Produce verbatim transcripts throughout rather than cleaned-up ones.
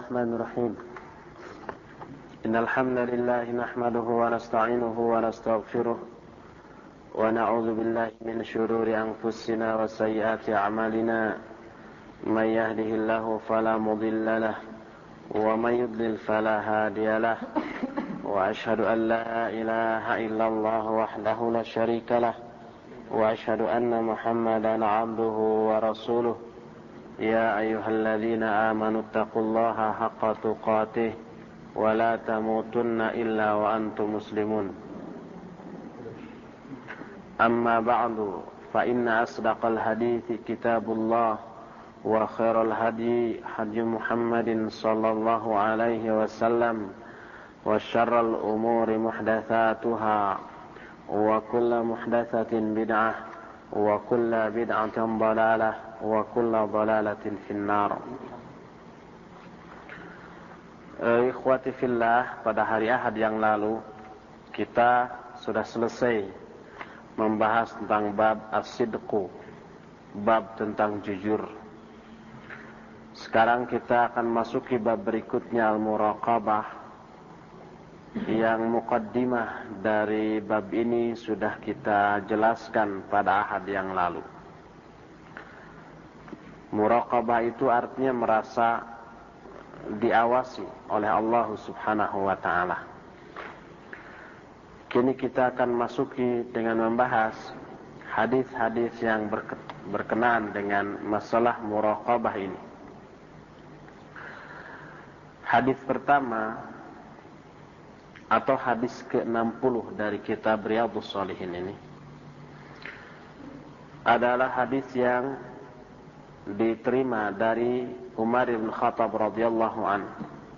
الرحمن الرحيم إن الحمد لله نحمده ونستعينه ونستغفره ونعوذ بالله من شرور أنفسنا وسيئات أعمالنا من يهده الله فلا مضل له ومن يضلل فلا هادي له وأشهد أن لا إله إلا الله وحده لا شريك له وأشهد أن محمدا عبده ورسوله يا أيها الذين آمنوا اتقوا الله حق تقاته ولا تموتن إلا وأنتم مسلمون أما بعد فإن أصدق الحديث كتاب الله وخير الهدي هدي محمد صلى الله عليه وسلم وشر الأمور محدثاتها وكل محدثة بدعة وكل بدعة ضلالة وكل ضلالة في النار. Ikhwati fillah, pada hari Ahad yang lalu kita sudah selesai membahas tentang bab as-sidqu, bab tentang jujur. Sekarang kita akan masuki bab berikutnya, al-muraqabah, yang muqaddimah dari bab ini sudah kita jelaskan pada Ahad yang lalu. Muraqabah itu artinya merasa diawasi oleh Allah Subhanahu wa ta'ala. Kini kita akan masuki dengan membahas hadis-hadis yang berkenaan dengan masalah muraqabah ini. Hadis pertama atau hadis ke enam puluh dari kitab Riyadhus Shalihin ini adalah hadis yang diterima dari Umar bin Khattab radhiyallahu anhu.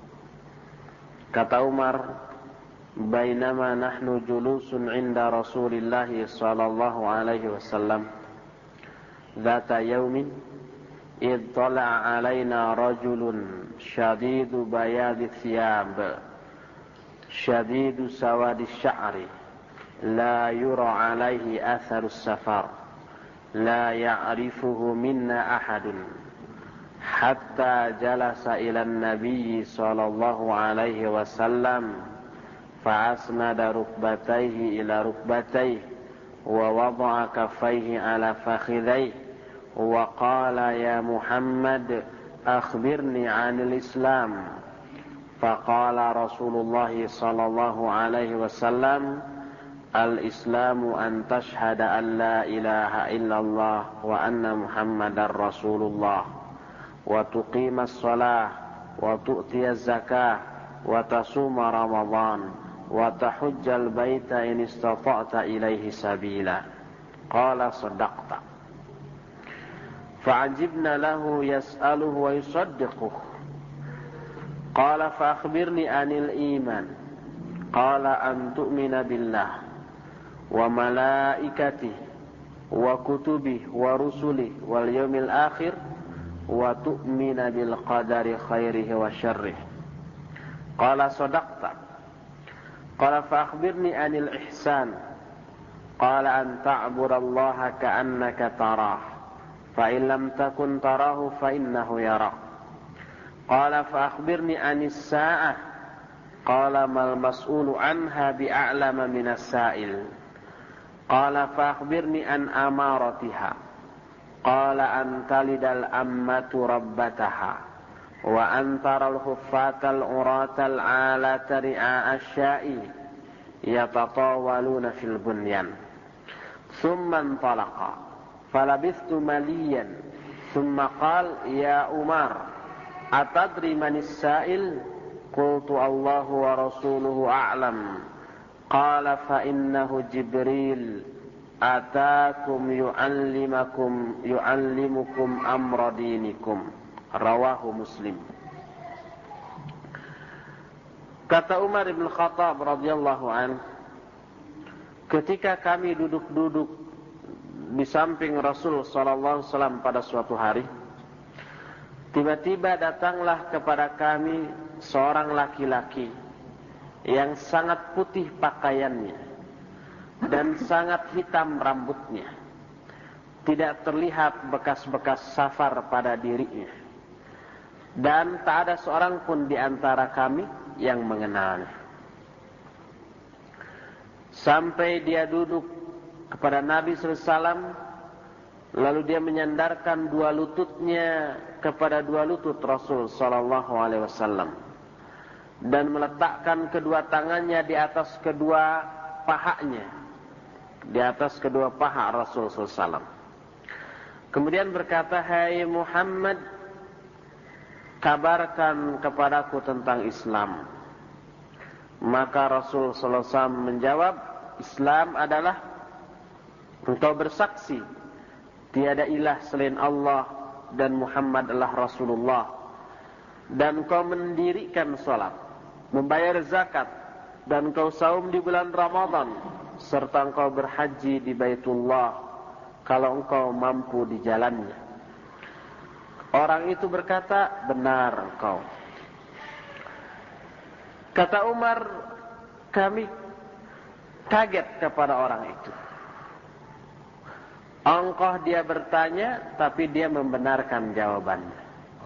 Kata Umar, "Bainama nahnu julusun 'inda Rasulillah sallallahu alaihi wasallam, dzata yaumin, idh tala'a 'alaina rajulun shadidu bayadi thiyab, shadidu sawadi sya'ri, la yura 'alaihi atharu safar, la ya'rifuhu minna ahadun, hatta jalasa ila an-nabiy sallallahu alaihi wasallam, fa'asnada rukbatayhi ila rukbatayhi, wa wada'a kaffayhi ala fakhidayhi, wa qala ya Muhammad, akhbirni 'anil Islam." Faqala Rasulullah sallallahu alaihi wasallam, "Al-Islamu an tashhada an la ilaha illallah wa anna Muhammadar Rasulullah, wa tuqimas shalah, wa tu'tiyaz zakah, wa tasuma Ramadan, wa tahujjal baita in istata'ta ilaihi sabila." Qala sadaqta. Fa'ajibna lahu yas'aluhu wa yusaddiquhu. Qala fa akhbirni 'anil iman. Qala an tu'mina billah wa malaikatihi wa kutubihi wa rusulihi wal yawmil akhir wa tu'mina bil qadari khairihi wa syarrihi. Qala sadaqta. Qala fa akhbirni 'anil ihsan. Qala an ta'budallaha ka'annaka tarah, fa in lam takun tarahu fa innahu yarak. Qala fa akhbirni 'anis sa'ah. Qala mal mas'ulu 'anha bi'a'lama minas sa'il. Qala fa akhbirni an amaratiha. Qala an talidal ammatu rabbataha, wa an taral huffatal uratal 'alata ri'a asya'i yatatawaluna fil bunyan. Thumma intalaqa falabithtu maliyan, thumma qala ya Umar, atadri manis sa'il? Qultu Allahu wa rasuluhu a'lam. Qala fa innahu Jibril ataakum yu'allimakum yu'allimukum amra dinikum. Rawahu Muslim. Kata Umar bin Khattab radhiyallahu anhu, ketika kami duduk-duduk di samping Rasul sallallahu alaihi wasallam pada suatu hari, tiba-tiba datanglah kepada kami seorang laki-laki yang sangat putih pakaiannya dan sangat hitam rambutnya. Tidak terlihat bekas-bekas safar pada dirinya. dan tak ada seorang pun di antara kami yang mengenalnya. Sampai dia duduk kepada Nabi sallallahu alaihi wasallam, lalu dia menyandarkan dua lututnya kepada dua lutut Rasul sallallahu alaihi wasallam dan meletakkan kedua tangannya di atas kedua pahanya, di atas kedua paha Rasul sallallahu alaihi wasallam. Kemudian berkata, "Hai Muhammad, kabarkan kepadaku tentang Islam." Maka Rasul sallallahu alaihi wasallam menjawab, "Islam adalah engkau bersaksi tiada ilah selain Allah dan Muhammad adalah Rasulullah, dan engkau mendirikan salat, membayar zakat, dan engkau saum di bulan Ramadan, serta engkau berhaji di Baitullah kalau engkau mampu di jalannya." Orang itu berkata, "Benar engkau." Kata Umar, kami kaget kepada orang itu. Ongkoh dia bertanya, tapi dia membenarkan jawabannya.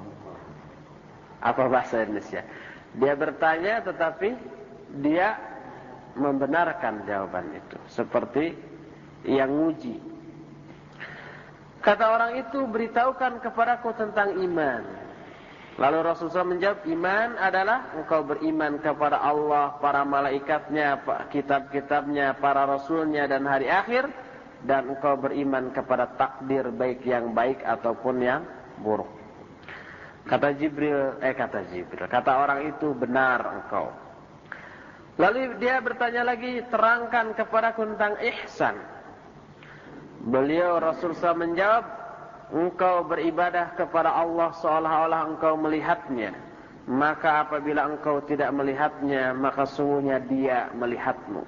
Apa bahasa Indonesia? Dia bertanya, tetapi dia membenarkan jawaban itu. Seperti yang nguji. Kata orang itu, "Beritahukan kepadaku tentang iman." Lalu Rasulullah menjawab, "Iman adalah engkau beriman kepada Allah, para malaikatnya, kitab-kitabnya, para rasulnya, dan hari akhir. Dan engkau beriman kepada takdir baik yang baik ataupun yang buruk." Kata Jibril, eh kata Jibril, kata orang itu, "Benar engkau." Lalu dia bertanya lagi, "Terangkan kepadaku tentang ihsan." Beliau Rasulullah menjawab, "Engkau beribadah kepada Allah seolah-olah engkau melihatnya. Maka apabila engkau tidak melihatnya, maka sungguhnya dia melihatmu."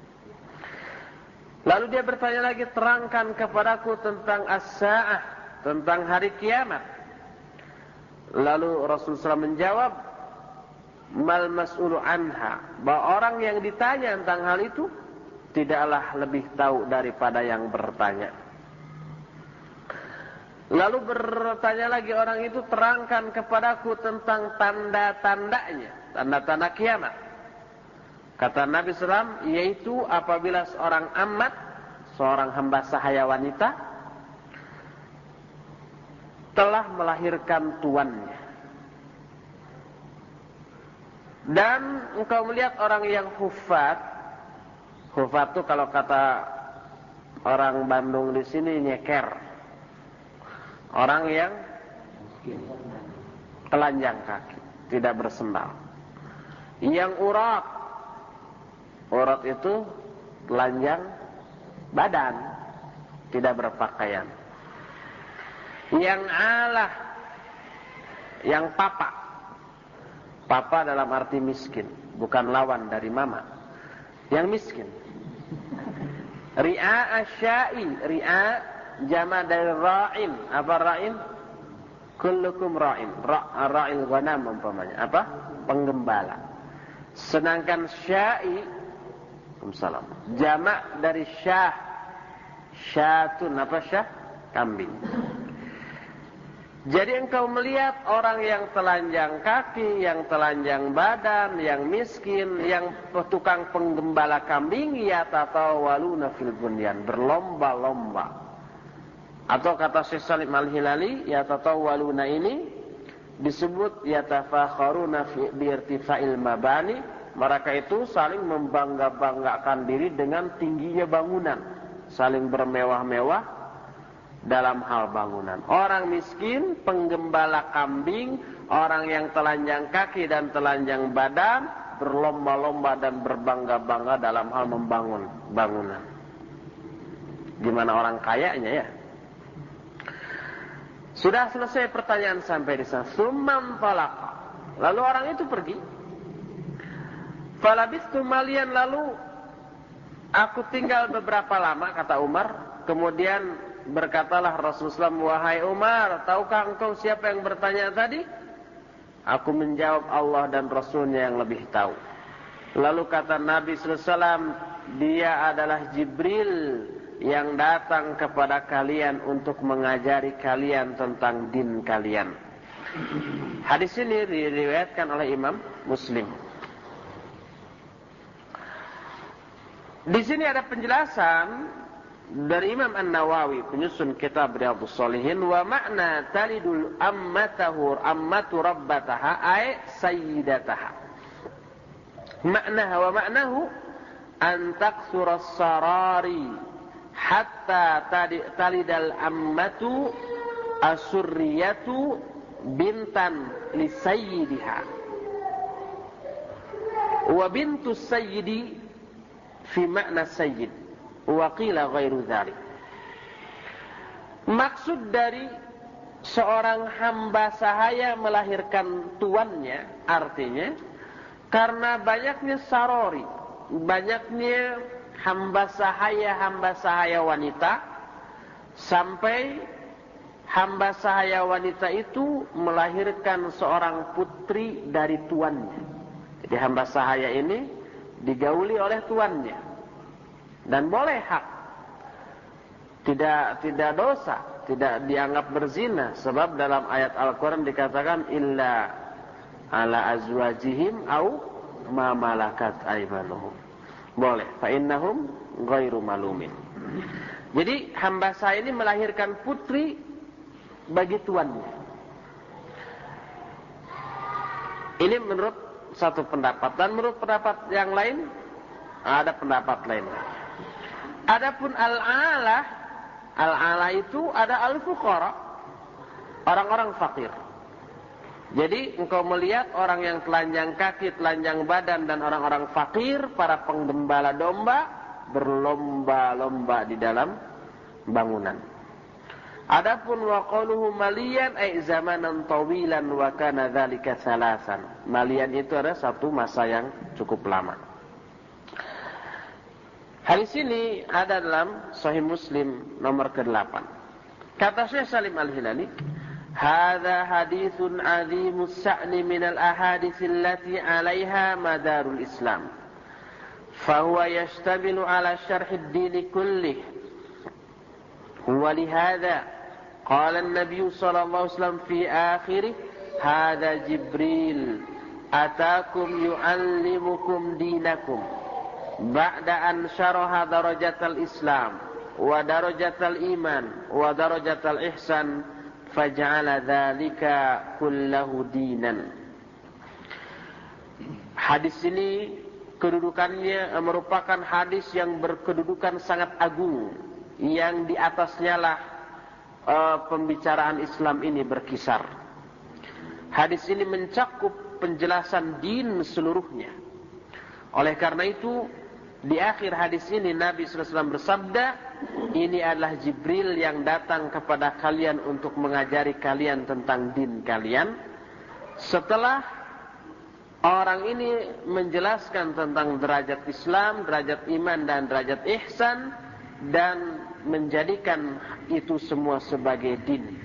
Lalu dia bertanya lagi, "Terangkan kepadaku tentang as-sa'ah, tentang hari kiamat." Lalu Rasulullah menjawab, "Mal mas'ulu anha," bahwa orang yang ditanya tentang hal itu tidaklah lebih tahu daripada yang bertanya. Lalu bertanya lagi orang itu, "Terangkan kepadaku tentang tanda-tandanya, tanda-tanda kiamat." Kata Nabi sallallahu alaihi wasallam, yaitu apabila seorang amat, seorang hamba sahaya wanita, telah melahirkan tuannya. Dan engkau melihat orang yang hufat. Hufat itu kalau kata orang Bandung di sini nyeker. Orang yang telanjang kaki, tidak bersendal. Yang urat. Urat itu telanjang badan, tidak berpakaian. Yang alah, yang papa. Papa dalam arti miskin, bukan lawan dari mama. Yang miskin. Ri'a asyai, ri'a jama' dari ra'in. Apa ra'in? Kullukum ra'in. Ra' ra'il ghanam umpamanya. Apa? Penggembala. Sedangkan syai, salam, jama' dari syah. Syatun, apa syah? Kambing. Jadi engkau melihat orang yang telanjang kaki, yang telanjang badan, yang miskin, yang tukang penggembala kambing, yatatawaluna fil bunyan, berlomba-lomba. Atau kata Syekh Salim Al-Hilali, yatatawaluna ini disebut yatafakharuna fi irtifa'il mabani. Mereka itu saling membangga-banggakan diri dengan tingginya bangunan, saling bermewah-mewah dalam hal bangunan. Orang miskin, penggembala kambing, orang yang telanjang kaki dan telanjang badan, berlomba-lomba dan berbangga-bangga dalam hal membangun bangunan. Gimana orang kayanya ya? Sudah selesai pertanyaan sampai di sana. Summan talaqa. Lalu orang itu pergi. Falabistu malian, lalu aku tinggal beberapa lama, kata Umar. Kemudian berkatalah Rasulullah, "Wahai Umar, tahukah engkau siapa yang bertanya tadi?" Aku menjawab, "Allah dan Rasulnya yang lebih tahu." Lalu kata Nabi sallallahu alaihi wasallam, "Dia adalah Jibril yang datang kepada kalian untuk mengajari kalian tentang din kalian." Hadis ini diriwayatkan oleh Imam Muslim. Di sini ada penjelasan dari Imam An-Nawawi, penyusun kitab Riyadhus Shalihin, wa makna talidul ammatahu ammatu rabbataha ay sayyidataha. Maknaha wa maknahu an taksura sarari hatta talidal ammatu asurriyatu bintan li sayyidiha wa bintu sayyidi fi makna sayyid wa qila ghairu dhalik. Maksud dari seorang hamba sahaya melahirkan tuannya, artinya karena banyaknya sarori, banyaknya hamba sahaya-hamba sahaya wanita, sampai hamba sahaya wanita itu melahirkan seorang putri dari tuannya. Jadi hamba sahaya ini digauli oleh tuannya dan boleh hak, tidak tidak dosa, tidak dianggap berzina, sebab dalam ayat Al-Quran dikatakan illa ala azwajihim au ma malakat aymanuhum. Boleh, fa innahum ghairu malumin. Jadi hamba saya ini melahirkan putri bagi tuannya. Ini menurut satu pendapat, dan menurut pendapat yang lain ada pendapat lain. Adapun al-ala, al-ala itu ada al-fuqara, orang-orang fakir. Jadi engkau melihat orang yang telanjang kaki, telanjang badan, dan orang-orang fakir, para penggembala domba, berlomba-lomba di dalam bangunan. Adapun wa qaluhu maliyan ay zamanan tawilan wa kana dzalika salasan. Malian itu ada satu masa yang cukup lama. Hadis ini ada dalam Sahih Muslim nomor kedelapan. Kata Syekh Salim Al-Hilali, "Hadza haditsun 'azimus sa'ni minal ahadits allati 'alaiha madarul Islam. Fa huwa yashtamilu 'ala syarh ad-din kullih. Wa li hadza qala an-nabiy sallallahu alaihi wasallam fi akhirih, hadza Jibril atakum yu'allimukum dinakum ba'da an syaraha darajatal Islam wa darajatal iman wa darajatal ihsan." Faj'ala dzalika kullahu dinan. Hadis ini kedudukannya merupakan hadis yang berkedudukan sangat agung, yang di atasnya lah uh, pembicaraan Islam ini berkisar. Hadis ini mencakup penjelasan din seluruhnya. Oleh karena itu, di akhir hadis ini Nabi sallallahu alaihi wasallam bersabda, ini adalah Jibril yang datang kepada kalian untuk mengajari kalian tentang din kalian. Setelah orang ini menjelaskan tentang derajat Islam, derajat iman, dan derajat ihsan, dan menjadikan itu semua sebagai din.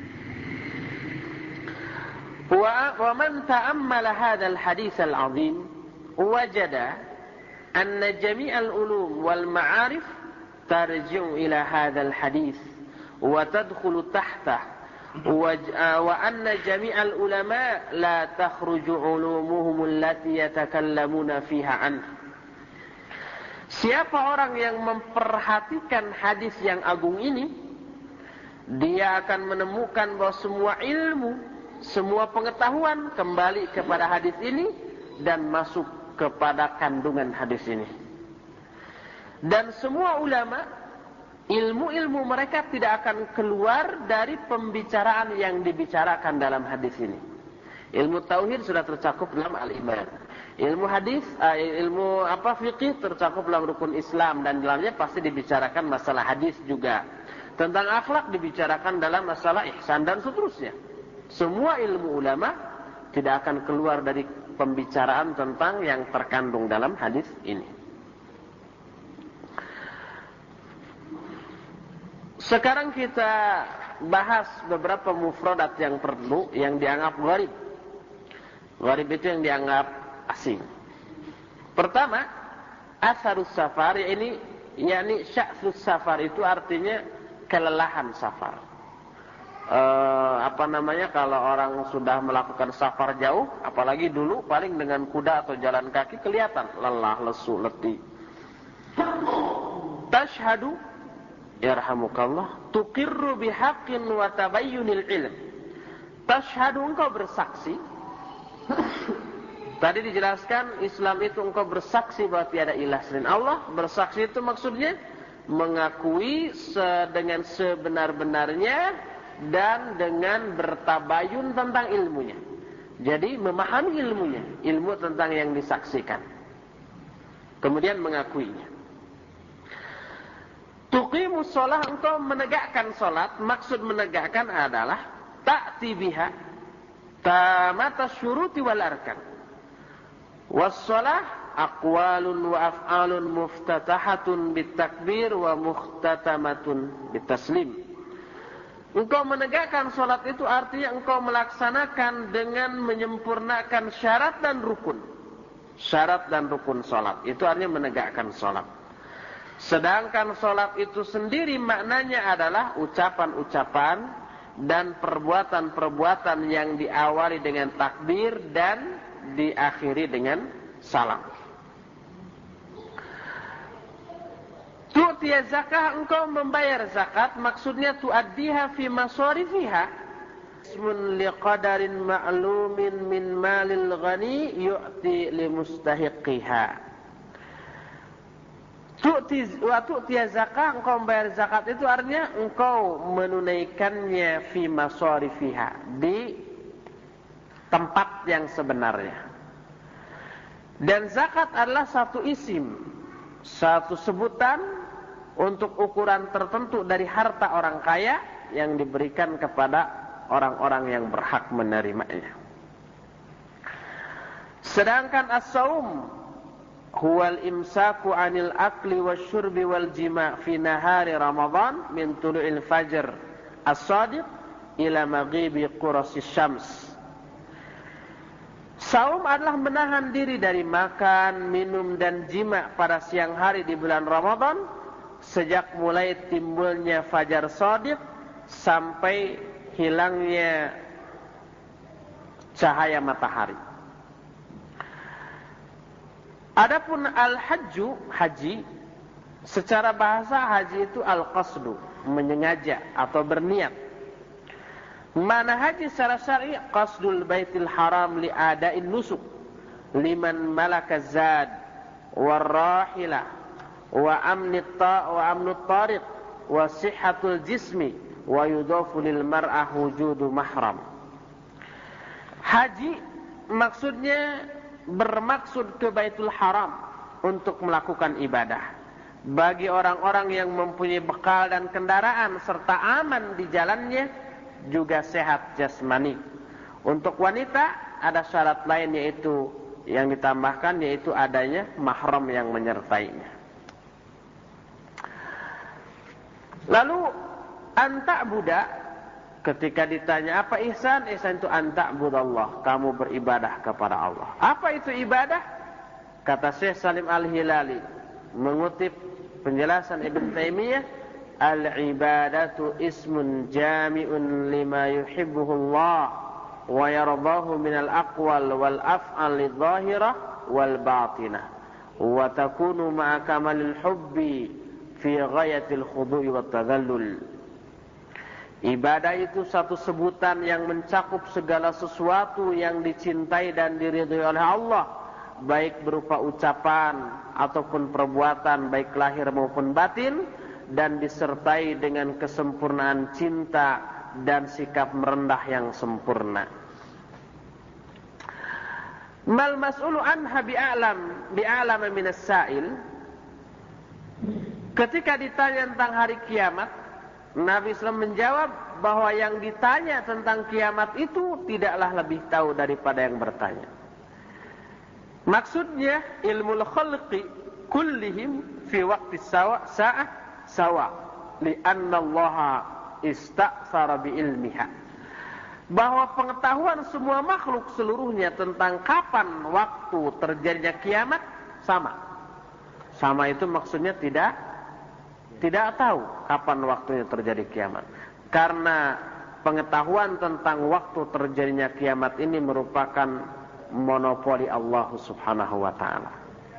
Wa man ta'ammala hadzal hadits al-'azim wajada anna jami'al ulum wal ma'arif tarji'u ila hadzal hadits wa tadkhulu tahtah wa anna jami'al ulama la takhruju ulumuhum allati yatakallamuna fiha an. Siapa orang yang memperhatikan hadis yang agung ini, dia akan menemukan bahwa semua ilmu, semua pengetahuan kembali kepada hadis ini dan masuk kepada kandungan hadis ini. Dan semua ulama, ilmu-ilmu mereka tidak akan keluar dari pembicaraan yang dibicarakan dalam hadis ini. Ilmu tauhid sudah tercakup dalam al-iman. Ilmu hadis, ilmu apa fikih tercakup dalam rukun Islam, dan dalamnya pasti dibicarakan masalah hadis juga. Tentang akhlak dibicarakan dalam masalah ihsan dan seterusnya. Semua ilmu ulama tidak akan keluar dari pembicaraan tentang yang terkandung dalam hadis ini. Sekarang kita bahas beberapa mufradat yang perlu, yang dianggap gharib. Gharib itu yang dianggap asing. Pertama, asarus safar, ini yakni sya'sus safar, itu artinya kelelahan safar. eh, apa namanya, kalau orang sudah melakukan safar jauh, apalagi dulu paling dengan kuda atau jalan kaki kelihatan lelah, lesu, letih. Tashhadu yarhamukallah tuqirru bihaqqin wa tabayyunil ilm. Tashhadu, engkau bersaksi. Tadi dijelaskan Islam itu engkau bersaksi bahwa tiada ilah selain Allah. Bersaksi itu maksudnya mengakui dengan sebenar-benarnya dan dengan bertabayun tentang ilmunya. Jadi memahami ilmunya, ilmu tentang yang disaksikan. Kemudian mengakuinya. Tuqimus shalah, engkau menegakkan salat. Maksud menegakkan adalah ta'ti biha tamata syuruti wal arkan. Was-shalah aqwalun wa af'alun muftatahatun bitakbir wa muhtatamatun bitaslim. Engkau menegakkan salat itu artinya engkau melaksanakan dengan menyempurnakan syarat dan rukun. Syarat dan rukun salat itu artinya menegakkan salat. Sedangkan salat itu sendiri maknanya adalah ucapan-ucapan dan perbuatan-perbuatan yang diawali dengan takbir dan diakhiri dengan salam. Tu'tiya zakah, engkau membayar zakat, maksudnya tu'addiha fi masarifiha. Ismun liqadarin ma'lumin min malil ghani yu'ti limustahiqiha. Tu'ti wa tu'tiya zakah, engkau membayar zakat itu artinya engkau menunaikannya fi masarifiha, di tempat yang sebenarnya. Dan zakat adalah satu isim, satu sebutan untuk ukuran tertentu dari harta orang kaya yang diberikan kepada orang-orang yang berhak menerimanya. Sedangkan as-saum huwal imsaku anil akli wasyurbi wal jima' fi nahari Ramadan min tulu'il fajr as-sadiq ila maghibi qurasis syams. Saum adalah menahan diri dari makan, minum dan jima' pada siang hari di bulan Ramadan sejak mulai timbulnya fajar shadiq sampai hilangnya cahaya matahari. Adapun al-hajju, haji, secara bahasa haji itu al-qasdu, menyengaja atau berniat. Mana haji secara syar'i? Qasdul baitil haram li ada'in nusuk liman malaka zad warrahilah wa amnit ta wa amnut tariq wa sihhatul jismi wa yudhafu lil mar'ah wujudu mahram. Haji maksudnya bermaksud ke Baitul Haram untuk melakukan ibadah. Bagi orang-orang yang mempunyai bekal dan kendaraan serta aman di jalannya, juga sehat jasmani. Untuk wanita ada syarat lain yaitu yang ditambahkan, yaitu adanya mahram yang menyertainya. Lalu anta budak, ketika ditanya apa ihsan? Ihsan itu anta budallah, kamu beribadah kepada Allah. Apa itu ibadah? Kata Syekh Salim Al-Hilali mengutip penjelasan Ibn Taimiyah, al-ibadatu ismun jami'un lima yuhibbuhu Allah wa yardahu minal aqwal wal af'al lidh-dhahirah wal batinah wa takunu ma'a kamalil hubbi fi ghayatil khudu'i wat tadhallul. Ibadah itu satu sebutan yang mencakup segala sesuatu yang dicintai dan diridhai oleh Allah, baik berupa ucapan ataupun perbuatan, baik lahir maupun batin, dan disertai dengan kesempurnaan cinta dan sikap merendah yang sempurna. Mal mas'ulu anha bi'alam bi'alam minas sa'il. Ketika ditanya tentang hari kiamat, Nabi shallallahu alaihi wasallam menjawab bahwa yang ditanya tentang kiamat itu tidaklah lebih tahu daripada yang bertanya. Maksudnya ilmu khalqi kullihim fi waqti sawa sa'ah sawa li'anna Allah ista'thara bi ilmiha. Bahwa pengetahuan semua makhluk seluruhnya tentang kapan waktu terjadinya kiamat sama. Sama itu maksudnya tidak tidak tahu kapan waktunya terjadi kiamat. Karena pengetahuan tentang waktu terjadinya kiamat ini merupakan monopoli Allah Subhanahu wa ta'ala.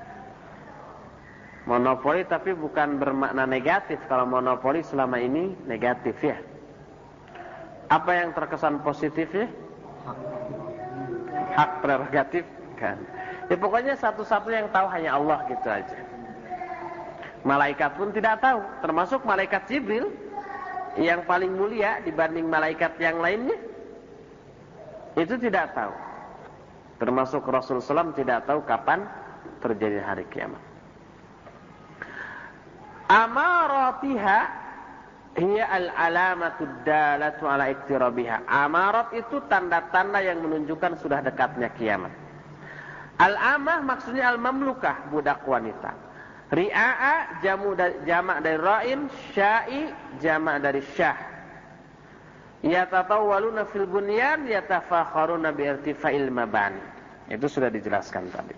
Monopoli tapi bukan bermakna negatif. Kalau monopoli selama ini negatif ya. Apa yang terkesan positifnya? Hak prerogatif kan. Ya pokoknya satu-satu yang tahu hanya Allah gitu aja. Malaikat pun tidak tahu, termasuk malaikat Jibril yang paling mulia dibanding malaikat yang lainnya. Itu tidak tahu. Termasuk Rasulullah shallallahu alaihi wasallam tidak tahu kapan terjadi hari kiamat. Amaratiha hiya al-alamatud dalatu ala iqtirabiha. Amarat itu tanda-tanda yang menunjukkan sudah dekatnya kiamat. Al-amah maksudnya al-mamlukah, budak wanita. Ri'a'a jamu jamak dari ra'in, sya'i jamak dari syah. Yatatawwaluna fil bunyan yatafakharuna bi irtifa'il mabani. Itu sudah dijelaskan tadi.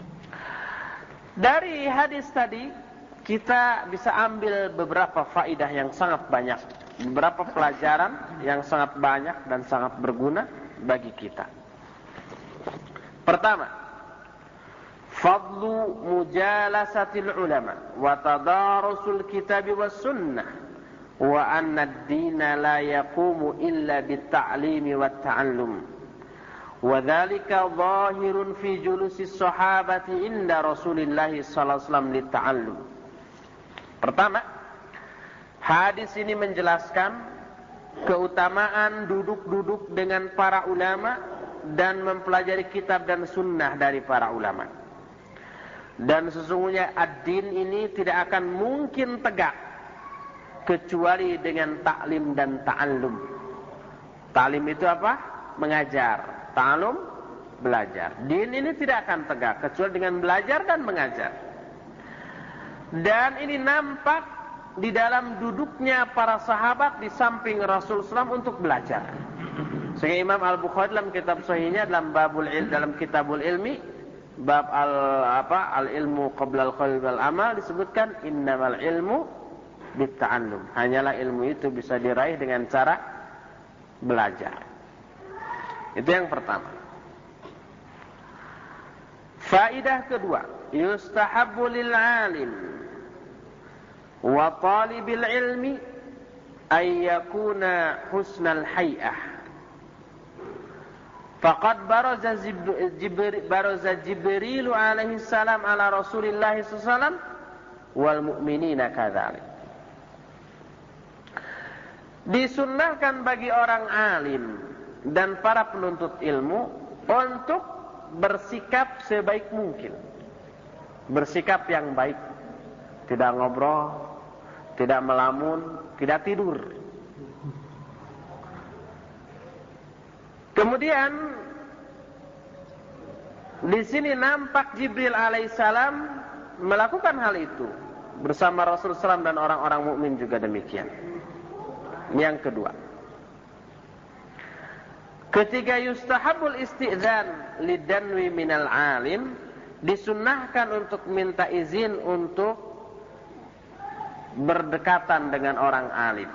Dari hadis tadi kita bisa ambil beberapa faidah yang sangat banyak, beberapa pelajaran yang sangat banyak dan sangat berguna bagi kita. Pertama, fadlu mujalasatil ulama wa tadarusul kitab was sunnah wa anna ad-dina la yaqumu illa bit-ta'limi wat-ta'allum wa dhalika zahirun fi julusis sahabati inda Rasulillah sallallahu alaihi wasallam lit-ta'allum. Pertama, hadis ini menjelaskan keutamaan duduk-duduk dengan para ulama dan mempelajari kitab dan sunnah dari para ulama. Dan sesungguhnya ad-din ini tidak akan mungkin tegak kecuali dengan taklim dan ta'allum. Ta'lim itu apa? Mengajar. Ta'allum, belajar. Din ini tidak akan tegak kecuali dengan belajar dan mengajar. Dan ini nampak di dalam duduknya para sahabat di samping Rasul sallallahu alaihi wasallam untuk belajar. Sehingga Imam Al-Bukhari dalam kitab sahihnya dalam babul il, dalam kitabul ilmi bab al apa al ilmu qabla al qaul wal amal disebutkan innamal ilmu bitta'allum. Hanyalah ilmu itu bisa diraih dengan cara belajar. Itu yang pertama. Faidah kedua, yustahabbu lil alim wa talibil ilmi ay yakuna husnal hay'ah. Faqad baraza Jibril baraza Jibril alaihi salam ala Rasulillah sallallahu alaihi wasallam wal mu'minina kadzalik. Disunnahkan bagi orang alim dan para penuntut ilmu untuk bersikap sebaik mungkin. Bersikap yang baik, tidak ngobrol, tidak melamun, tidak tidur. Kemudian di sini nampak Jibril alaihissalam melakukan hal itu bersama Rasulullah shallallahu alaihi wasallam dan orang-orang mukmin juga demikian. Yang kedua, ketika yustahabul isti'dzan lidanwi minal alim, disunnahkan untuk minta izin untuk berdekatan dengan orang alim.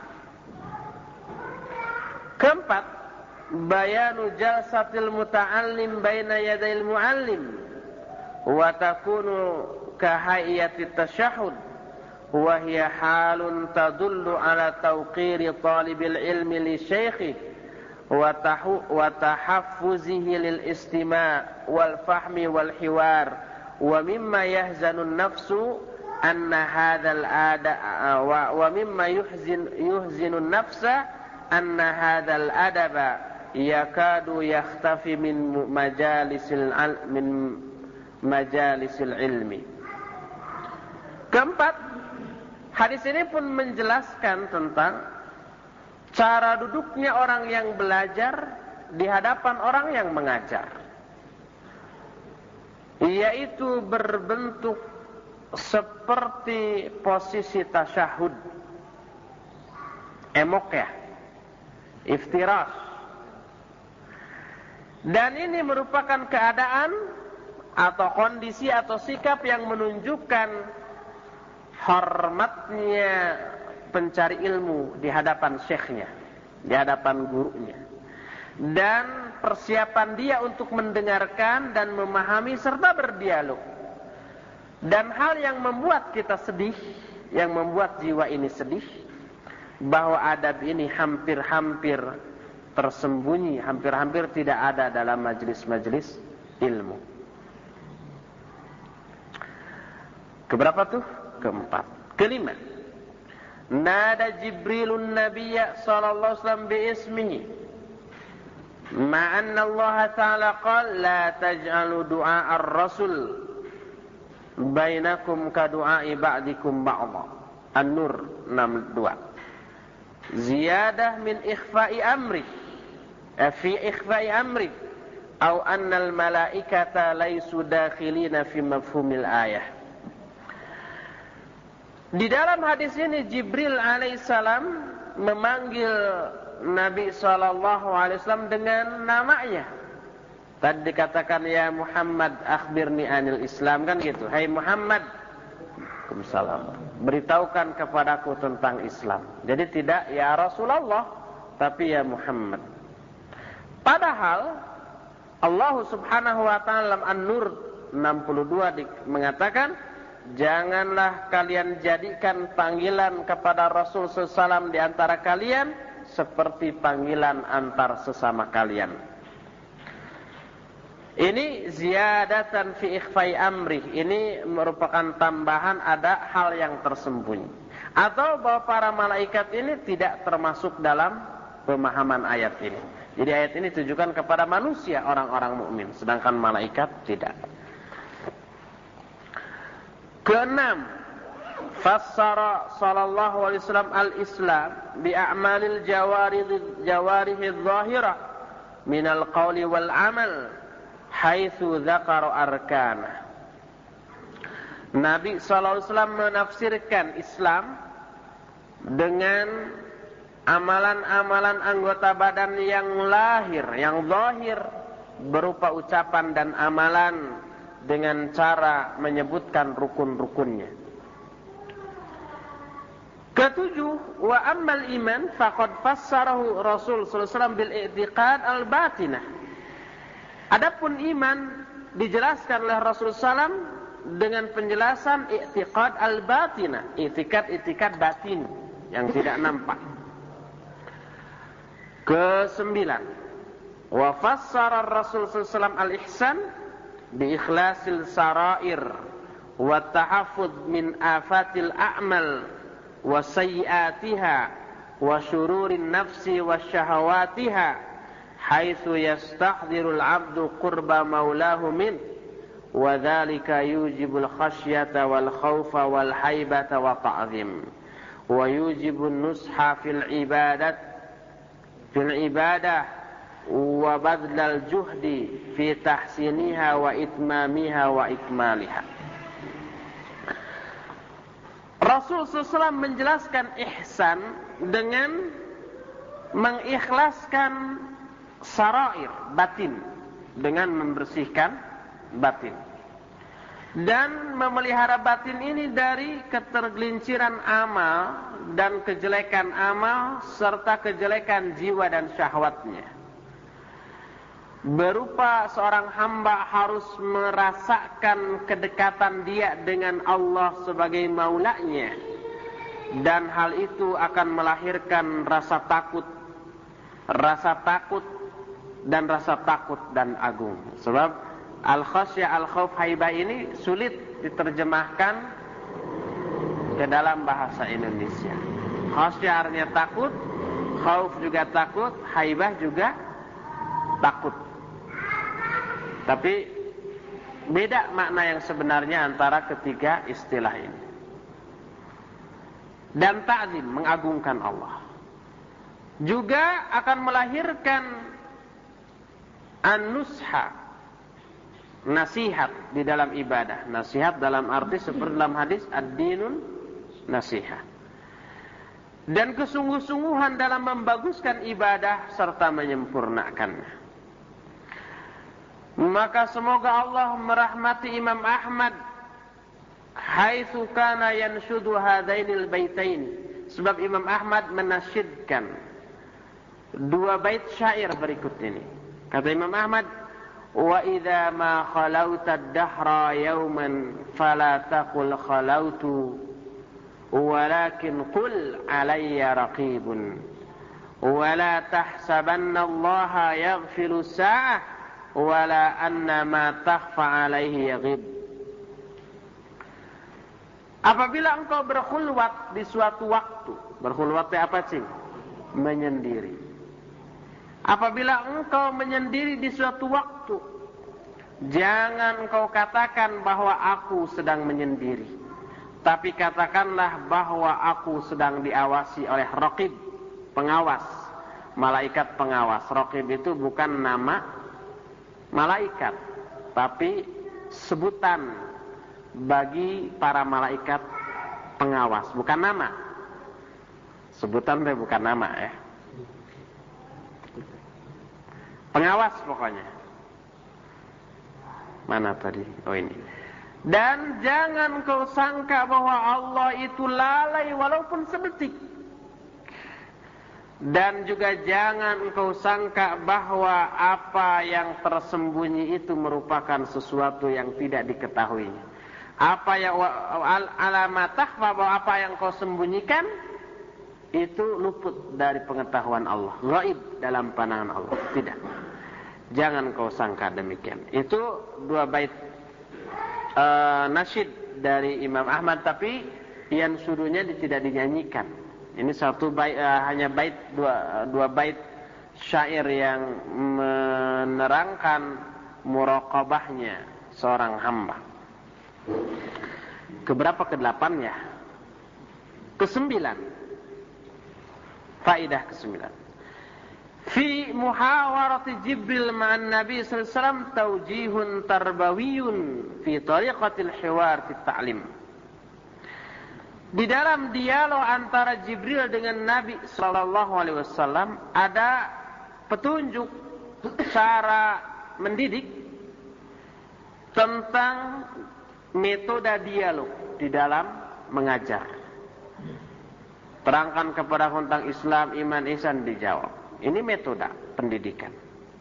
Keempat, bayanu jalsatil muta'allim baina yadayil mu'allim wa takunu kahayati tasyahud wa hiya halun tadullu ala tawqiri talibil ilmi li syaikhi wa tahaffuzihi lil istima' wal fahmi wal hiwar wa mimma yahzanu an-nafsu anna hadzal ada wa, wa mimma yuhzin yuhzinu an-nafsa anna hadzal adaba yakadu yakhtafi min majalisil min majalisil ilmi. Keempat, hadis ini pun menjelaskan tentang cara duduknya orang yang belajar di hadapan orang yang mengajar, yaitu berbentuk seperti posisi tasyahud, emok ya, iftirash. Dan ini merupakan keadaan atau kondisi atau sikap yang menunjukkan hormatnya pencari ilmu di hadapan syekhnya. di hadapan gurunya. Dan persiapan dia untuk mendengarkan dan memahami serta berdialog. Dan hal yang membuat kita sedih, yang membuat jiwa ini sedih, bahwa adab ini hampir-hampir tersembunyi, hampir-hampir tidak ada dalam majelis-majelis ilmu. Keberapa tuh? Keempat. Kelima, nada Jibrilun Nabiyya sallallahu alaihi wasallam biismihi, ma'anna Allah Ta'ala qala la taj'alu du'a ar-rasul bainakum ka du'ai ba'dikum ba'dha. An-Nur enam puluh dua. Ziyadah min ikhfa'i amri, fi ikhfa'i amri, atau annal malaikata laysu dakhilina fi mafhumil ayah. Di dalam hadis ini Jibril alaihissalam memanggil Nabi sallallahu alaihi wasallam dengan namanya. Tadi dikatakan ya Muhammad akhbirni anil Islam, kan gitu. Hai Muhammad, Waalaikumsalam, beritahukan kepadaku tentang Islam. Jadi tidak ya Rasulullah, tapi ya Muhammad. Padahal Allah Subhanahu wa taala dalam An-Nur enam puluh dua mengatakan, janganlah kalian jadikan panggilan kepada Rasul sallallahu alaihi wasallam di antara kalian seperti panggilan antar sesama kalian. Ini ziyadatan fi ikhfai amri. Ini merupakan tambahan, ada hal yang tersembunyi. Atau bahwa para malaikat ini tidak termasuk dalam pemahaman ayat ini. Jadi ayat ini ditujukan kepada manusia, orang-orang mukmin, sedangkan malaikat tidak. Keenam, fassara sallallahu alaihi wasallam al-Islam bi a'malil jawarih jawarihidh dhahirah minal qawli wal amal haitsu dzakara arkana. Nabi sallallahu alaihi wasallam menafsirkan Islam dengan amalan-amalan anggota badan yang lahir, yang zahir, berupa ucapan dan amalan, dengan cara menyebutkan rukun-rukunnya. Ketujuh, wa ammal iman faqad fassarahu Rasul sallallahu alaihi wasallam bil i'tiqad al-batinah. Adapun iman dijelaskan oleh Rasul sallallahu alaihi wasallam dengan penjelasan i'tiqad al-batinah, i'tikad-i'tikad batin yang tidak nampak. Kesembilan, wa fassara Rasul sallallahu alaihi wasallam al-ihsan bi ikhlasil sarair wa tahaffuz min afatil a'mal wa sayyiatiha wa syururin nafsi wa syahawatiha haitsu yastahdhirul 'abdu qurba maulahu min wa dzalika yujibul khasyata wal khaufa wal haibata wa ta'zim wa yujibun nusha fil ibadat fil ibadah wa badlal juhdi fi tahsiniha wa itmamiha wa ikmaliha. Rasul sallallahu alaihi wasallam menjelaskan ihsan dengan mengikhlaskan sarair, batin, dengan membersihkan batin, dan memelihara batin ini dari ketergelinciran amal dan kejelekan amal serta kejelekan jiwa dan syahwatnya. Berupa seorang hamba harus merasakan kedekatan dia dengan Allah sebagai maulanya, dan hal itu akan melahirkan rasa takut, rasa takut dan rasa takut dan agung. Sebab al-khasyah, al-khauf, haibah ini sulit diterjemahkan ke dalam bahasa Indonesia. Khasyah artinya takut, khauf juga takut, haibah juga takut. Tapi beda makna yang sebenarnya antara ketiga istilah ini. Dan ta'zim, mengagungkan Allah, juga akan melahirkan an-nusha, nasihat di dalam ibadah. Nasihat dalam arti seperti dalam hadis ad-dinun nasihat. Dan kesungguh-sungguhan dalam membaguskan ibadah serta menyempurnakannya. Maka semoga Allah merahmati Imam Ahmad haitsu kana yanshudu hadainil baitain, sebab Imam Ahmad menasyidkan dua bait syair berikut ini. Kata Imam Ahmad, wa idza ma khalauta ad-dahra yawman fala taqul khalautu walakin qul alayya raqibun wa la tahsabanna Allah yaghfilu sa'ah wa la anna ma takhfa alayhi yaghib. Apabila engkau berkhulwat di suatu waktu, berkhulwat itu apa sih? Menyendiri. Apabila engkau menyendiri di suatu waktu, jangan engkau katakan bahwa aku sedang menyendiri, tapi katakanlah bahwa aku sedang diawasi oleh raqib, pengawas, malaikat pengawas. Raqib itu bukan nama malaikat, tapi sebutan bagi para malaikat pengawas, bukan nama. Sebutan tapi bukan nama ya. Pengawas pokoknya. Mana tadi? Oh ini. Dan jangan kau sangka bahwa Allah itu lalai walaupun sedetik. Dan juga jangan kau sangka bahwa apa yang tersembunyi itu merupakan sesuatu yang tidak diketahui. Apa yang alamatah, bahwa apa yang kau sembunyikan itu luput dari pengetahuan Allah, gaib dalam pandangan Allah. Tidak. Jangan kau sangka demikian. Itu dua bait uh, nasyid dari Imam Ahmad, tapi yang suruhnya tidak dinyanyikan. Ini satu bait, uh, hanya bait dua dua bait syair yang menerangkan muraqabahnya seorang hamba. Keberapa? Kedelapan ya? Kesembilan. Faedah kesembilan. Fi muhawarati Jibril ma'an Nabi sallallahu alaihi wasallam tawjihun tarbawiyun fi tariqatil hiwar fi ta'lim. Di dalam dialog antara Jibril dengan Nabi sallallahu alaihi wasallam ada petunjuk cara mendidik tentang metode dialog di dalam mengajar. Terangkan kepada tentang Islam, iman, ihsan, dijawab. Ini metode pendidikan.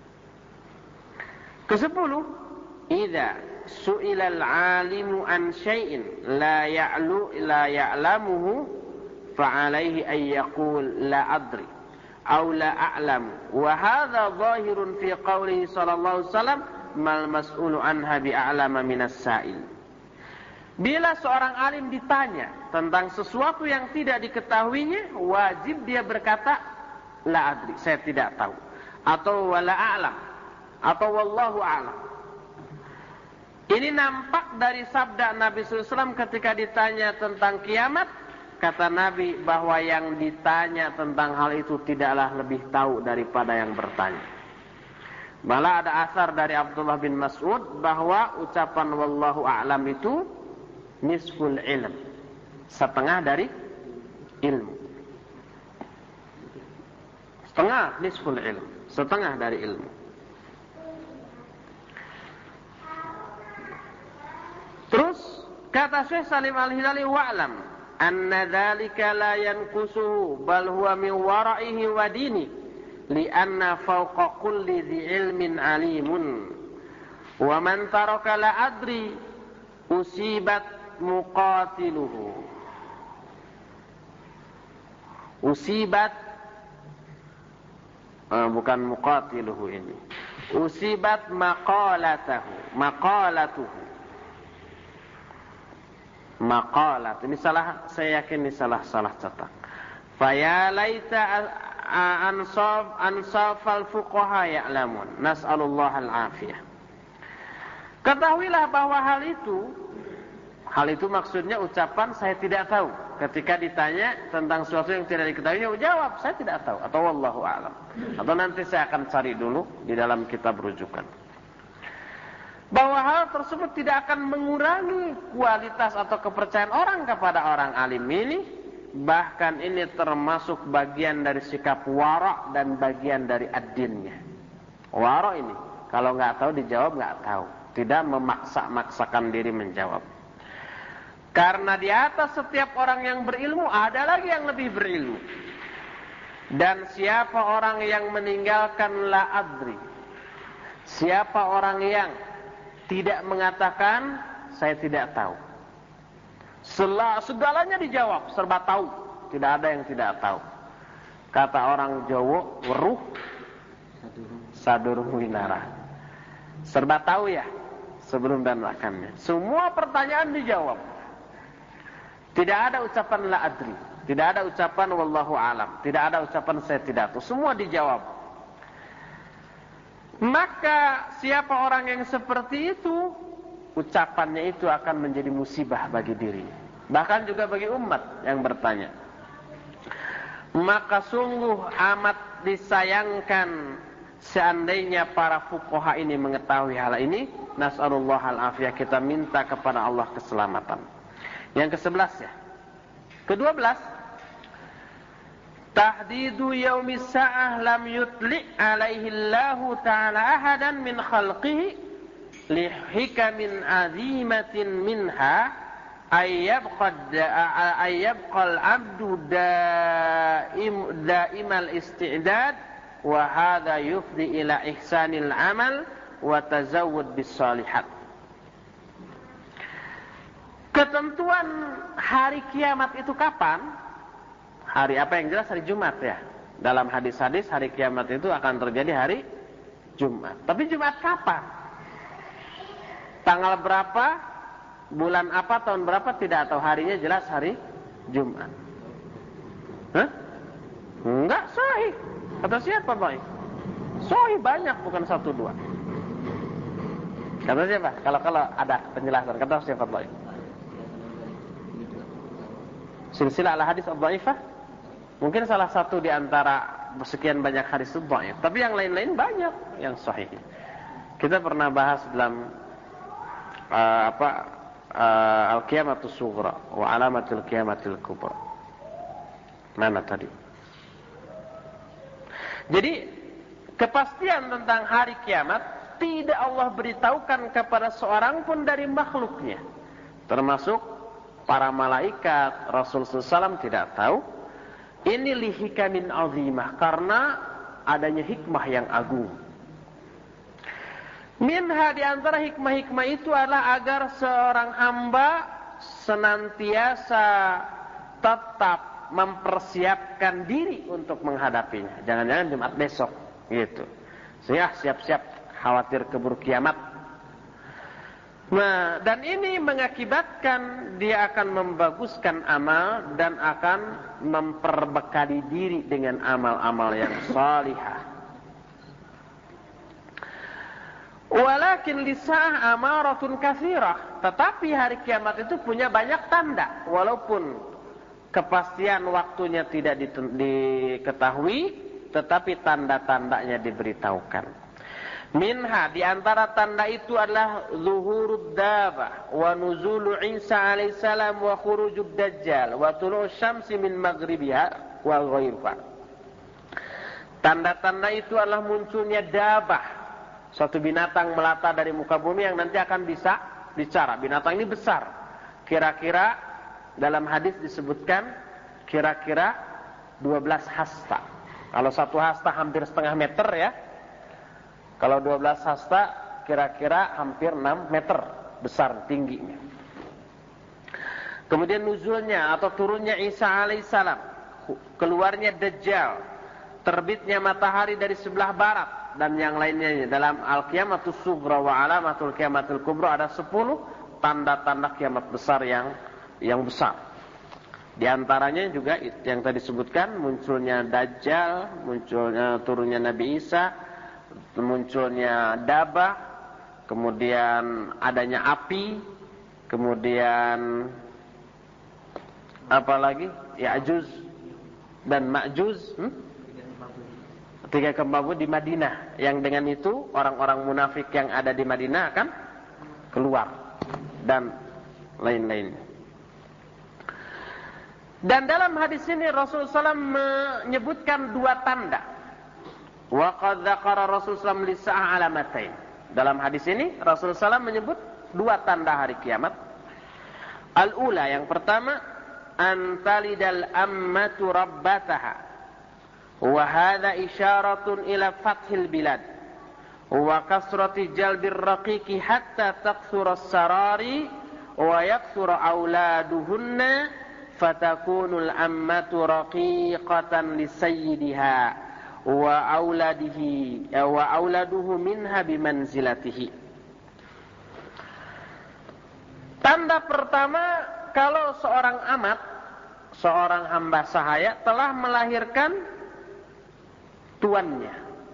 Kesepuluh, idza su'ila al-'alimu an syai'in la ya'lu la ya'lamuhu fa'alaihi ay yaqul la adri aw la a'lamu. Wa hadha dhahirun fi qawlihi sallallahu alaihi wasallam mal mas'ulu anha bi'a'lama minas sa'il. Bila seorang alim ditanya tentang sesuatu yang tidak diketahuinya, wajib dia berkata, la adri, saya tidak tahu. Atau wala a'lam, atau wallahu a'lam. Ini nampak dari sabda Nabi sallallahu alaihi wasallam ketika ditanya tentang kiamat. Kata Nabi bahwa yang ditanya tentang hal itu tidaklah lebih tahu daripada yang bertanya. Malah ada asar dari Abdullah bin Mas'ud bahwa ucapan wallahu a'lam itu nisful ilm, setengah dari ilmu. Setengah nisful ilm, setengah dari ilmu. Terus kata Syekh Salim Al-Hilali, wa'lam anna dzalika la yanqusuhu bal huwa min wara'ihi wa dini li'anna fawqa kulli dhi ilmin alimun wa man taraka la adri usibat muqatiluhu usibat uh, bukan muqatiluhu ini usibat maqalatahu maqalatuhu maqalat ini salah, saya yakin ini salah salah cetak. Faya laita ansaf ansafal fuqaha ya'lamun nas'alullah al-afiyah. Ketahuilah bahwa hal itu Hal itu maksudnya ucapan saya tidak tahu. Ketika ditanya tentang sesuatu yang tidak diketahuinya, jawab saya tidak tahu atau wallahu a'lam. Atau nanti saya akan cari dulu di dalam kitab rujukan. Bahwa hal tersebut tidak akan mengurangi kualitas atau kepercayaan orang kepada orang alim ini, bahkan ini termasuk bagian dari sikap wara' dan bagian dari ad-dinnya. Wara' ini kalau nggak tahu dijawab nggak tahu, tidak memaksa-maksakan diri menjawab. Karena di atas setiap orang yang berilmu ada lagi yang lebih berilmu. Dan siapa orang yang meninggalkan la adri, siapa orang yang tidak mengatakan saya tidak tahu. Segalanya dijawab, serba tahu, tidak ada yang tidak tahu. Kata orang Jawa, weruh sadurung winara. Serba tahu ya, sebelum dan makannya. Semua pertanyaan dijawab. Tidak ada ucapan la adri, tidak ada ucapan wallahu alam, tidak ada ucapan saya tidak tahu. Semua dijawab. Maka siapa orang yang seperti itu, ucapannya itu akan menjadi musibah bagi dirinya, bahkan juga bagi umat yang bertanya. Maka sungguh amat disayangkan seandainya para fuqaha ini mengetahui hal ini. Nas'alullah al-afiyah, kita minta kepada Allah keselamatan. Yang kesebelas ya. Kedua belas, tahdidu yaumis sa'ah lam yutli' alaihi Allahu ta'ala ahadan min khalqihi lihikamin azimatin minha ayyabqa ayyabqal abdu daim daimal isti'dad wa hadha yufdi ila ihsanil amal wa tazawwud bis salihat. Ketentuan hari kiamat itu kapan? Hari apa yang jelas? Hari Jumat ya. Dalam hadis-hadis hari kiamat itu akan terjadi hari Jumat. Tapi Jumat kapan? Tanggal berapa, bulan apa, tahun berapa, tidak tahu. Harinya jelas hari Jumat. Hah? Enggak sahih. Kata siapa, Boy? Sahih banyak, bukan satu dua. Kata siapa? Kalau kalau ada penjelasan, kata siapa, Boy? Silsilah al-hadis ad-dhaifah. Mungkin salah satu di antara sekian banyak hadis itu dhaif. Tapi yang lain-lain banyak yang sahih. Kita pernah bahas dalam Uh, apa uh, al-qiyamatus sughra wa alamatul qiyamatil kubra. Mana tadi? Jadi kepastian tentang hari kiamat tidak Allah beritahukan kepada seorang pun dari makhluknya, termasuk para malaikat. Rasul sallallahu alaihi wasallam tidak tahu. Ini lihikamin azimah, karena adanya hikmah yang agung. Minha, di antara hikmah-hikmah itu adalah agar seorang hamba senantiasa tetap mempersiapkan diri untuk menghadapinya. Jangan-jangan Jumat besok gitu. Sehingga siap-siap khawatir keburu kiamat. Nah, dan ini mengakibatkan dia akan membaguskan amal dan akan memperbekali diri dengan amal-amal yang salihah. Walakin lisa'ah amaratun katsirah, tetapi hari kiamat itu punya banyak tanda. Walaupun kepastian waktunya tidak diketahui, tetapi tanda-tandanya diberitahukan. Minha, di antara tanda itu adalah zuhurud dabah wa nuzulu Isa alaihissalam wa khurujud dajjal wa tulu'us syamsi min maghribiha wa ghairuha. Tanda-tanda itu adalah munculnya dabah, suatu binatang melata dari muka bumi yang nanti akan bisa bicara. Binatang ini besar. Kira-kira dalam hadis disebutkan kira-kira dua belas hasta. Kalau satu hasta hampir setengah meter ya. Kalau dua belas hasta kira-kira hampir enam meter besar tingginya. Kemudian nuzulnya atau turunnya Isa alaihissalam, keluarnya Dajjal, terbitnya matahari dari sebelah barat, dan yang lainnya. Dalam al-qiyamatus sughra wa alamatul qiyamatil kubra ada sepuluh tanda-tanda kiamat besar yang yang besar. Di antaranya juga yang tadi disebutkan, munculnya Dajjal, munculnya turunnya Nabi Isa, munculnya dabah, kemudian adanya api, kemudian apa lagi? Ya'juj dan Ma'juj. Hmm? Tiga kembabu di Madinah, yang dengan itu orang-orang munafik yang ada di Madinah akan keluar dan lain-lain. Dan dalam hadis ini Rasulullah shallallahu alaihi wasallam menyebutkan dua tanda. Wa qad dzakara Rasulullah shallallahu alaihi wasallam lisa'ah alamatain. Dalam hadis ini Rasulullah shallallahu alaihi wasallam menyebut dua tanda hari kiamat. Al-ula, yang pertama, antalidal ammatu rabbataha. Wa hadza isyaratun ila fathil bilad wa kasrati jalbir raqiqi hatta takthura as-sarari wa yakthura auladuhunna fatakunul ammatu raqiqatan lisayyidiha wa auladihi wa auladuhu minha bimanzilatihi. Tanda pertama kalau seorang amat, seorang hamba sahaya telah melahirkan tuannya.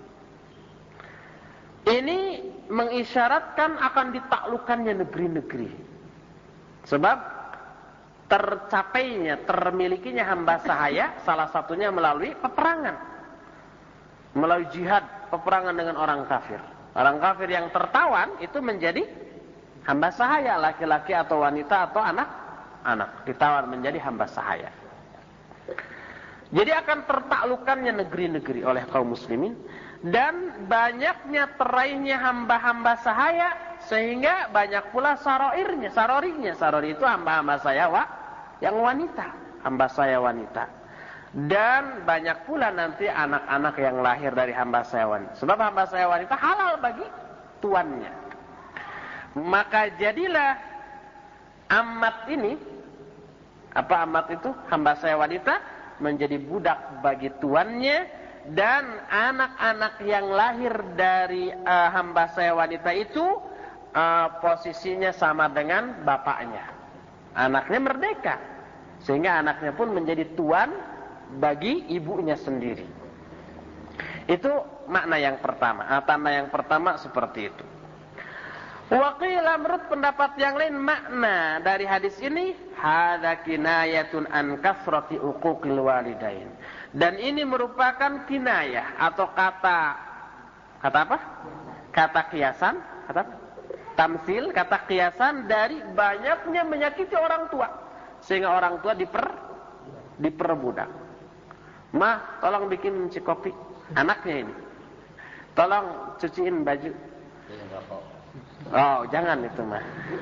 Ini mengisyaratkan akan ditaklukkannya negeri-negeri. Sebab tercapainya, termilikinya hamba sahaya salah satunya melalui peperangan. Melalui jihad, peperangan dengan orang kafir. Orang kafir yang tertawan itu menjadi hamba sahaya, laki-laki atau wanita atau anak-anak. Ditawan menjadi hamba sahaya. Jadi akan tertaklukkannya negeri-negeri oleh kaum muslimin. Dan banyaknya teraihnya hamba-hamba sahaya, sehingga banyak pula saroirnya. Sarorinya, sarori itu hamba-hamba sahaya wa, yang wanita. Hamba sahaya wanita. Dan banyak pula nanti anak-anak yang lahir dari hamba sahaya wanita. Sebab hamba sahaya wanita halal bagi tuannya. Maka jadilah amat ini, apa amat itu? Hamba sahaya wanita menjadi budak bagi tuannya. Dan anak-anak yang lahir dari uh, hamba sahaya wanita itu uh, posisinya sama dengan bapaknya. Anaknya merdeka. Sehingga anaknya pun menjadi tuan bagi ibunya sendiri. Itu makna yang pertama. Nah, tanda yang pertama seperti itu. Waqila, menurut pendapat yang lain, makna dari hadis ini hadza kinayatun an kasrati uquqil walidain. Dan ini merupakan kinayah atau kata kata apa? Kata kiasan, kata apa? Tamsil, kata kiasan dari banyaknya menyakiti orang tua sehingga orang tua diper diperbudak. Mah, tolong bikin kopi anaknya ini. Tolong cuciin baju. Oh, jangan itu mah.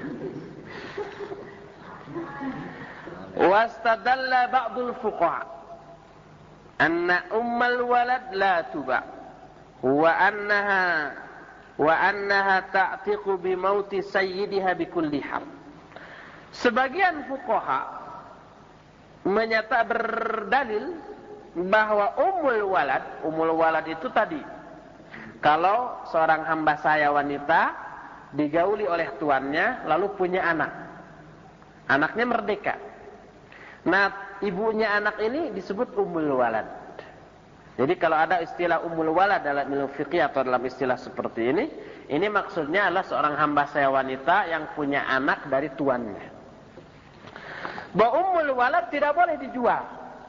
Wastadalla ba'dul fuqaha anna ummal walad la tuba wa annaha wa annaha ta'tiqu bi mauti sayyidiha bi kulli hal. Sebagian fuqaha menyata berdalil bahwa ummul walad, ummul walad itu tadi kalau seorang hamba sahaya wanita digauli oleh tuannya lalu punya anak. Anaknya merdeka. Nah, ibunya anak ini disebut ummul walad. Jadi kalau ada istilah ummul walad dalam ilmu fikih atau dalam istilah seperti ini, ini maksudnya adalah seorang hamba sahaya wanita yang punya anak dari tuannya. Bahwa ummul walad tidak boleh dijual.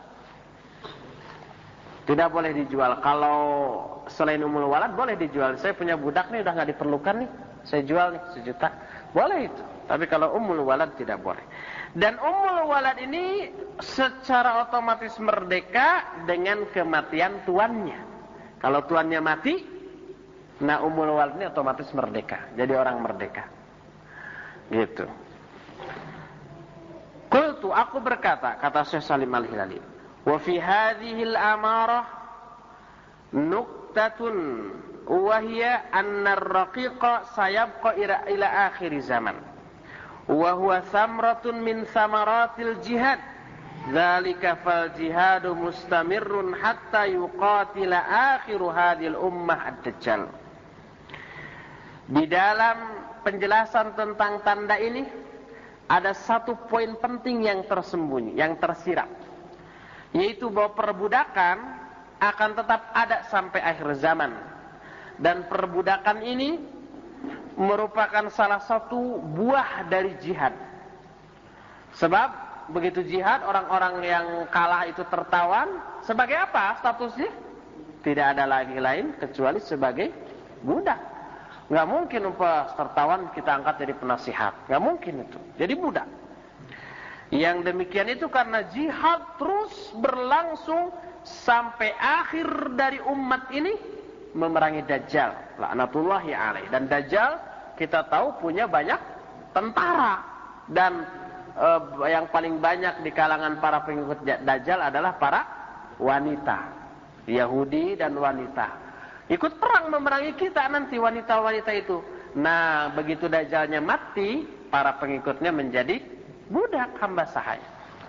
Tidak boleh dijual. Kalau selain ummul walad boleh dijual. Saya punya budak nih udah nggak diperlukan nih, saya jual nih sejuta. Boleh itu. Tapi kalau ummul walad tidak boleh. Dan ummul walad ini secara otomatis merdeka dengan kematian tuannya. Kalau tuannya mati, nah ummul walad ini otomatis merdeka. Jadi orang merdeka. Gitu. Qultu, aku berkata, kata Syekh Salim Al-Hilali, wa fi hadhil amarah nuqtatun wa hiya anna ar-raqiqa sayabqa ila, ila akhir zaman. Wa huwa thamratun min thamaratil jihad. Dzalika fal jihadu mustamirrun hatta yuqatila akhiru hadhil ummah ad-dajjal. Di dalam penjelasan tentang tanda ini ada satu poin penting yang tersembunyi, yang tersirat, yaitu bahwa perbudakan akan tetap ada sampai akhir zaman. Dan perbudakan ini merupakan salah satu buah dari jihad. Sebab begitu jihad, orang-orang yang kalah itu tertawan. Sebagai apa statusnya? Tidak ada lagi lain kecuali sebagai budak. Nggak mungkin upah tertawan kita angkat jadi penasihat. Nggak mungkin itu. Jadi budak. Yang demikian itu karena jihad terus berlangsung sampai akhir dari umat ini memerangi Dajjal, laknatullahi alaih. Dan Dajjal kita tahu punya banyak tentara. Dan e, yang paling banyak di kalangan para pengikut Dajjal adalah para wanita. Yahudi dan wanita. Ikut perang memerangi kita nanti wanita-wanita itu. Nah, begitu Dajjalnya mati, para pengikutnya menjadi budak hamba sahaya.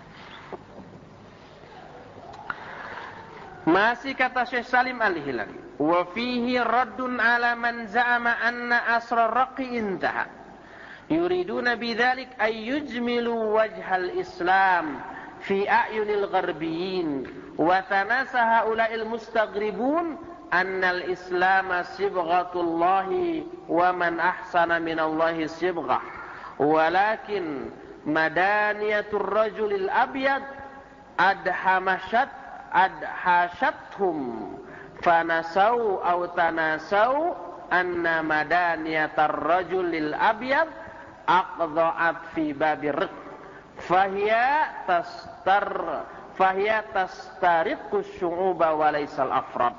Masih kata Syekh Salim Al-Hilali, wa fihi raddun ala man za'ama anna asra raqi intaha. Yuriduna bidzalik ay yujmilu wajhal Islam fi a'yunil gharbiyyin wa tanasa haula'il mustaghribun annal Islam sibghatullahi wa man ahsana minallahi sibghah. Walakin madaniyatur rajulil abyad adhamashat adhashathum fanasau aw tanasau anna madaniyatar rajulil abyad aqdha'at fi babir fahiya tastar fahiya tastariqus syu'uba wa laysal afrad.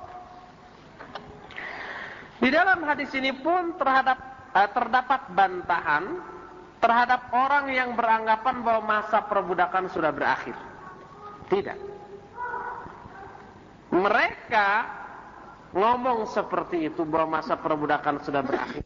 Di dalam hadis ini pun terhadap eh, terdapat bantahan terhadap orang yang beranggapan bahwa masa perbudakan sudah berakhir. Tidak. Mereka ngomong seperti itu bahwa masa perbudakan sudah berakhir.